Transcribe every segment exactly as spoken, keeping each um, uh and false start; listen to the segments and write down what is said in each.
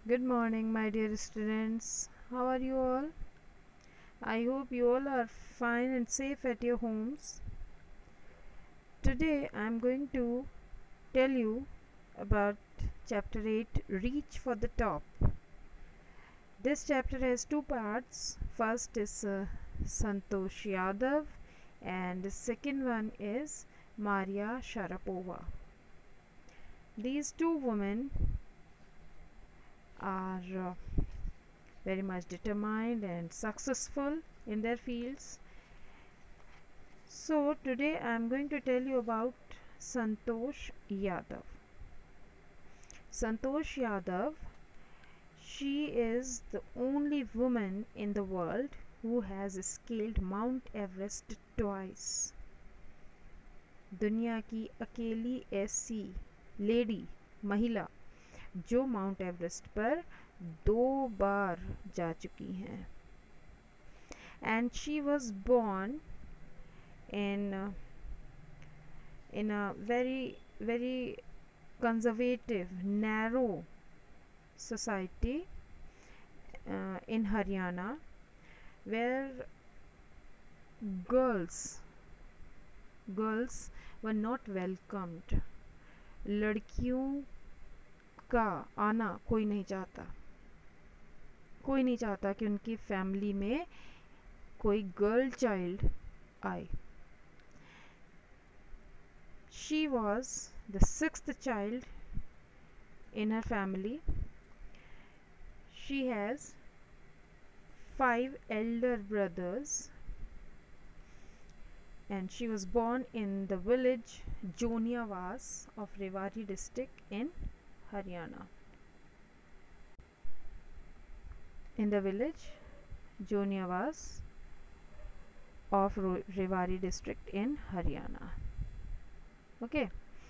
Good morning, my dear students. How are you all? I hope you all are fine and safe at your homes. Today I am going to tell you about chapter eight, Reach for the Top. This chapter has two parts. First is uh, Santosh Yadav and the second one is Maria Sharapova. These two women are uh, very much determined and successful in their fields. So today I am going to tell you about Santosh Yadav. Santosh Yadav, she is the only woman in the world who has scaled Mount Everest twice. दुनिया की अकेली ऐसी lady महिला जो mount Everest पर दो बार जा चुकी हैं. And she was born in uh, in a very very conservative, narrow society uh, in Haryana, where girls girls were not welcomed. लड़कियों का आना कोई नहीं चाहता कोई नहीं चाहता कि उनकी फैमिली में कोई गर्ल चाइल्ड आए. She was the sixth child in her family. She has five elder brothers and she was born in the village Joniavas of Rewari district in Haryana. In the village Joniavas of Rewari district in Haryana. Okay.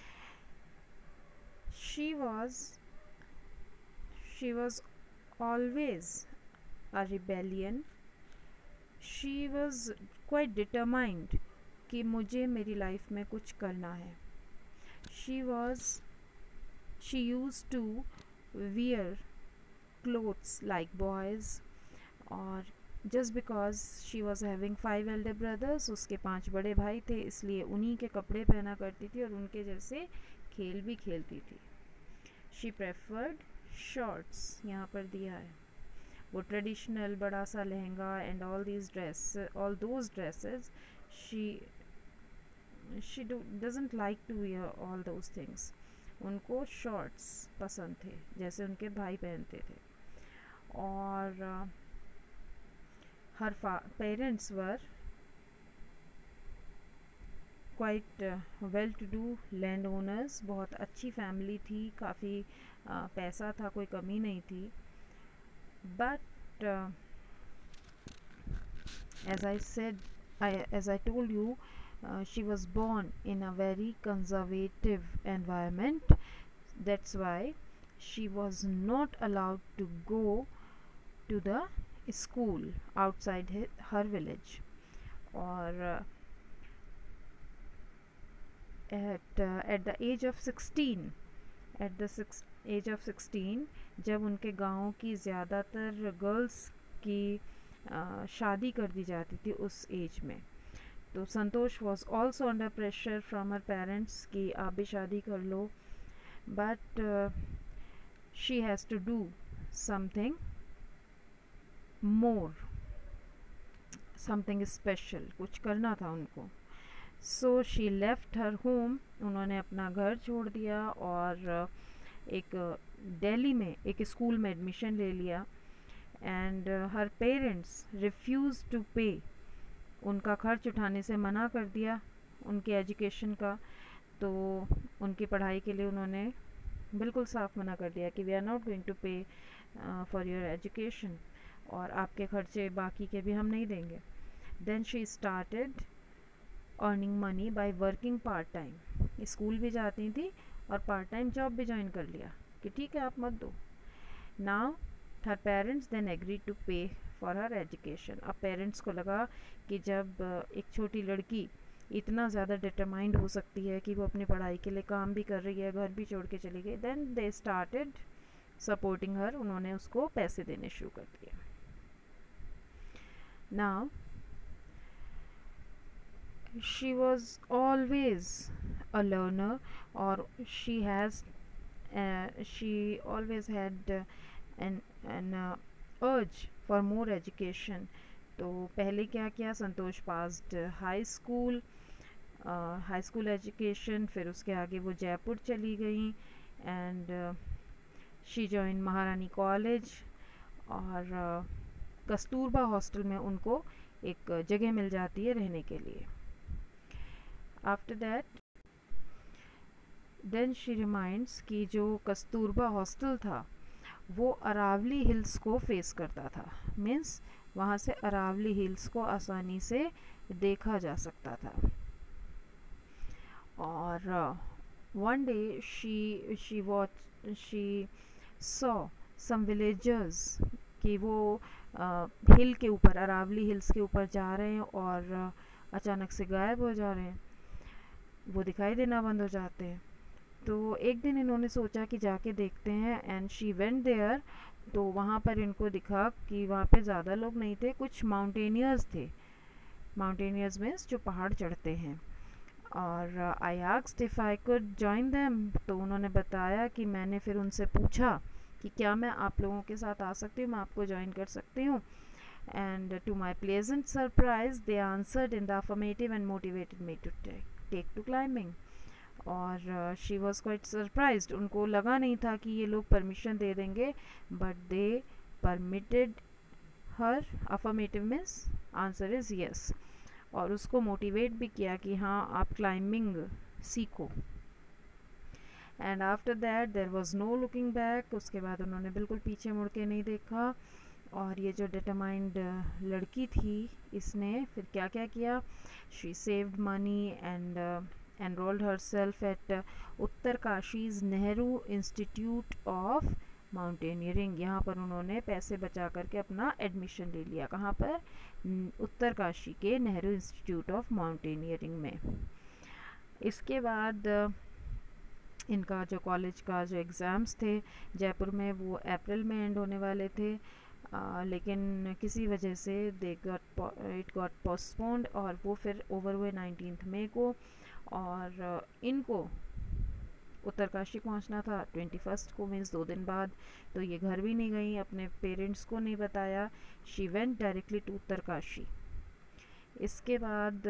She was she was always a rebellion. She was quite determined कि मुझे मेरी life में कुछ करना है. She was she used to wear clothes like boys, और just because she was having five elder brothers, उसके पांच बड़े भाई थे इसलिए उन्हीं के कपड़े पहना करती थी और उनके जैसे खेल भी खेलती थी. She preferred shorts, यहाँ पर दिया है वो ट्रेडिशनल बड़ा सा lehenga and all these dress all those dresses she she do, doesn't like to wear all those things. उनको shorts पसंद थे जैसे उनके भाई पहनते थे. और uh, her parents were quite uh, well to do landowners. बहुत अच्छी फैमिली थी, काफ़ी uh, पैसा था, कोई कमी नहीं थी. But uh, as I said I, as I told you, uh, she was born in a very conservative environment. That's why she was not allowed to go to the school outside her, her village. Or uh, at uh, at the age of sixteen at the six, age of sixteen जब उनके गाँव की ज़्यादातर girls की uh, शादी कर दी जाती थी उस एज में, तो Santosh was also under pressure from her parents कि आप भी शादी कर लो. But she has to do something more, something special, कुछ करना था उनको. So she left her home, उन्होंने अपना घर छोड़ दिया और एक दिल्ली में एक स्कूल में एडमिशन ले लिया. And her parents refuse to pay, उनका खर्च उठाने से मना कर दिया उनके एजुकेशन का. तो उनकी पढ़ाई के लिए उन्होंने बिल्कुल साफ मना कर दिया कि we are not going to pay for your education, और आपके खर्चे बाकी के भी हम नहीं देंगे. Then she started earning money by working part time. School भी जाती थी और पार्ट टाइम जॉब भी ज्वाइन कर लिया कि ठीक है आप मत दो. Now her parents then agree to pay for her education. अब पेरेंट्स को लगा कि जब एक छोटी लड़की इतना ज़्यादा डिटरमाइंड हो सकती है कि वो अपनी पढ़ाई के लिए काम भी कर रही है, घर भी छोड़ के चली गई, then they started supporting her, उन्होंने उसको पैसे देने शुरू कर दिए. Now she was always a learner, और she has she always had an an urge for more education. तो पहले क्या किया, Santosh passed high school, high school education, फिर उसके आगे वो जयपुर चली गई and she join Maharani college, और uh, कस्तूरबा हॉस्टल में उनको एक जगह मिल जाती है रहने के लिए. After that then she reminds कि जो कस्तूरबा हॉस्टल था वो अरावली हिल्स को फेस करता था. मीन्स वहाँ से अरावली हिल्स को आसानी से देखा जा सकता था. और one day she she watch she saw some villagers कि वो हिल uh, के ऊपर, अरावली हिल्स के ऊपर जा रहे हैं और uh, अचानक से गायब हो जा रहे हैं, वो दिखाई देना बंद हो जाते हैं. तो एक दिन इन्होंने सोचा कि जाके देखते हैं एंड शी वेंट देयर. तो वहाँ पर इनको दिखा कि वहाँ पे ज़्यादा लोग नहीं थे, कुछ माउंटेनियर्स थे. माउंटेनियर्स मीन्स जो पहाड़ चढ़ते हैं. और I asked if I could join them, तो उन्होंने बताया कि मैंने फिर उनसे पूछा कि क्या मैं आप लोगों के साथ आ सकती हूँ, मैं आपको ज्वाइन कर सकती हूँ. And to my pleasant surprise they answered in the affirmative and motivated me to take to climbing. और शी वॉज क्वाइट सरप्राइज्ड, उनको लगा नहीं था कि ये लोग परमिशन दे देंगे, but they permitted her. Affirmative means answer is yes, और उसको मोटिवेट भी किया कि हाँ आप क्लाइंबिंग सीखो. And after that there was no looking back. उसके बाद उन्होंने बिल्कुल पीछे मुड़ के नहीं देखा. और ये जो डिटरमाइंड लड़की थी, इसने फिर क्या क्या किया, she saved money and enrolled herself at uh, Uttarkashi's Nehru institute of mountaineering. यहाँ पर उन्होंने पैसे बचा करके अपना एडमिशन ले लिया. कहाँ पर, उत्तरकाशी के नेहरू इंस्टीट्यूट ऑफ माउंटेनियरिंग में. इसके बाद uh, इनका जो कॉलेज का जो एग्ज़ाम्स थे जयपुर में, वो अप्रैल में एंड होने वाले थे. Uh, लेकिन किसी वजह से they got it got postponed, और वो फिर ओवर हुए नाइनटीन्थ मई को. और इनको उत्तरकाशी पहुंचना था ट्वेंटी फर्स्ट को, मीन्स दो दिन बाद. तो ये घर भी नहीं गई, अपने पेरेंट्स को नहीं बताया. She went directly to Uttarkashi. इसके बाद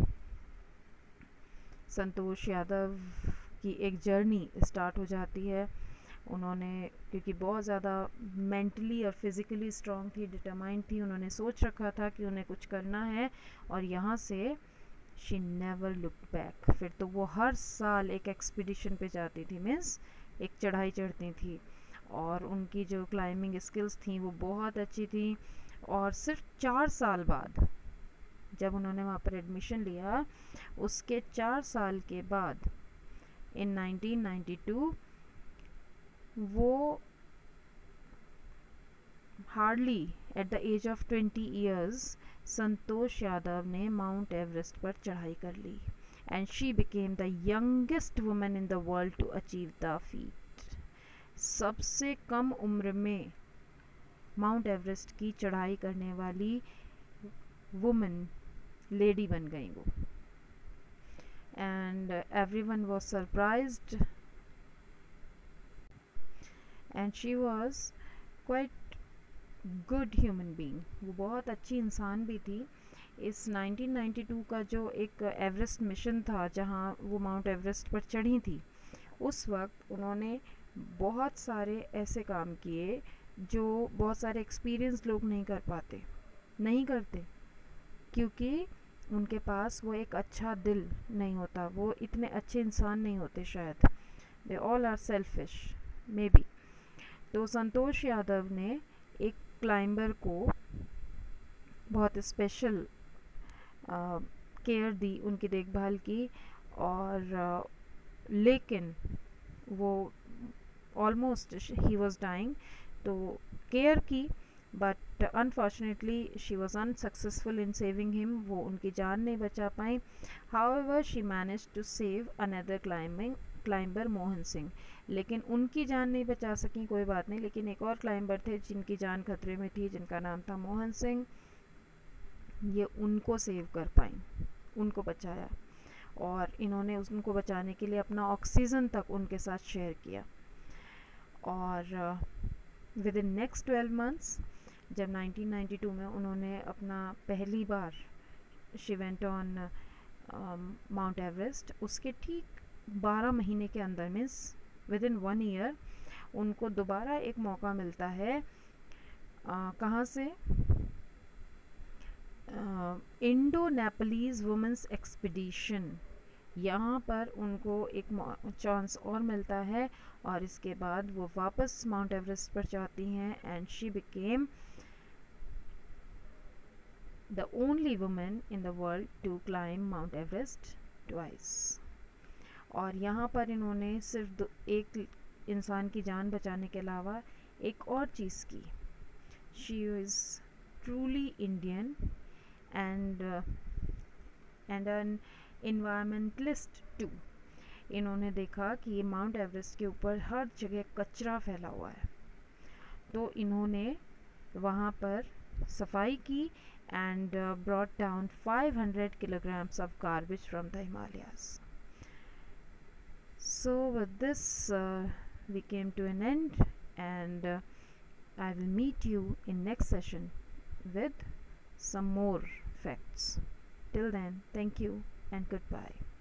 संतोष यादव की एक जर्नी स्टार्ट हो जाती है. उन्होंने, क्योंकि बहुत ज़्यादा मेंटली और फिज़िकली स्ट्रांग थी, डिटरमाइंड थी, उन्होंने सोच रखा था कि उन्हें कुछ करना है, और यहाँ से शी नेवर लुक्ड बैक. फिर तो वो हर साल एक एक्सपीडिशन पे जाती थी, मीन्स एक चढ़ाई चढ़ती थी. और उनकी जो क्लाइंबिंग स्किल्स थी वो बहुत अच्छी थी. और सिर्फ चार साल बाद, जब उन्होंने वहाँ पर एडमिशन लिया, उसके चार साल के बाद इन नाइनटीन नाइंटी टू वो hardly at the age of twenty years Santosh Yadav ने माउंट एवरेस्ट पर चढ़ाई कर ली. And she became the youngest woman in the world to achieve the feat. सबसे कम उम्र में माउंट एवरेस्ट की चढ़ाई करने वाली वुमन, लेडी बन गई वो. And everyone was surprised and she was quite good human being. वो बहुत अच्छी इंसान भी थी. इस नाइनटीन नाइंटी टू का जो एक एवरेस्ट मिशन था, जहाँ वो माउंट एवरेस्ट पर चढ़ी थी, उस वक्त उन्होंने बहुत सारे ऐसे काम किए जो बहुत सारे एक्सपीरियंस लोग नहीं कर पाते, नहीं करते, क्योंकि उनके पास वो एक अच्छा दिल नहीं होता, वो इतने अच्छे इंसान नहीं होते शायद. They all are selfish may be. तो संतोष यादव ने एक क्लाइंबर को बहुत स्पेशल केयर दी, उनकी देखभाल की. और आ, लेकिन वो ऑलमोस्ट ही वाज डाइंग, तो केयर की, but unfortunately she was unsuccessful in saving him. वो उनकी जान नहीं बचा पाई. However she managed to save another climbing climber Mohan Singh. लेकिन उनकी जान नहीं बचा सकी, कोई बात नहीं। लेकिन एक और क्लाइंबर थे जिनकी जान खतरे में थी, जिनका नाम था मोहन सिंह। ये उनको सेव कर पाई, उनको बचाया, और इन्होंने उनको बचाने के लिए अपना ऑक्सीजन तक उनके साथ शेयर किया। और within next twelve months, जब नाइनटीन नाइंटी टू में उन्होंने अपना पहली बार she went on mount Everest, उसके ठीक बारह महीने के अंदर, means within one year, उनको दोबारा एक मौका मिलता है। uh, कहाँ से? इंडो नेपलीज वुमेंस एक्सपीडिशन, यहाँ पर उनको एक चांस और मिलता है, और इसके बाद वो वापस माउंट एवरेस्ट पर जाती हैं, and she became the only women in the world to climb mount Everest twice. और यहाँ पर इन्होंने सिर्फ एक इंसान की जान बचाने के अलावा एक और चीज़ की। She is truly Indian and and an environmentalist too. इन्होंने देखा कि ये माउंट एवरेस्ट के ऊपर हर जगह कचरा फैला हुआ है, तो इन्होंने वहाँ पर सफाई की and brought down five hundred kilograms of garbage from the Himalayas. So with this uh, we came to an end, and uh, I will meet you in next session with some more facts. Till then, thank you and goodbye.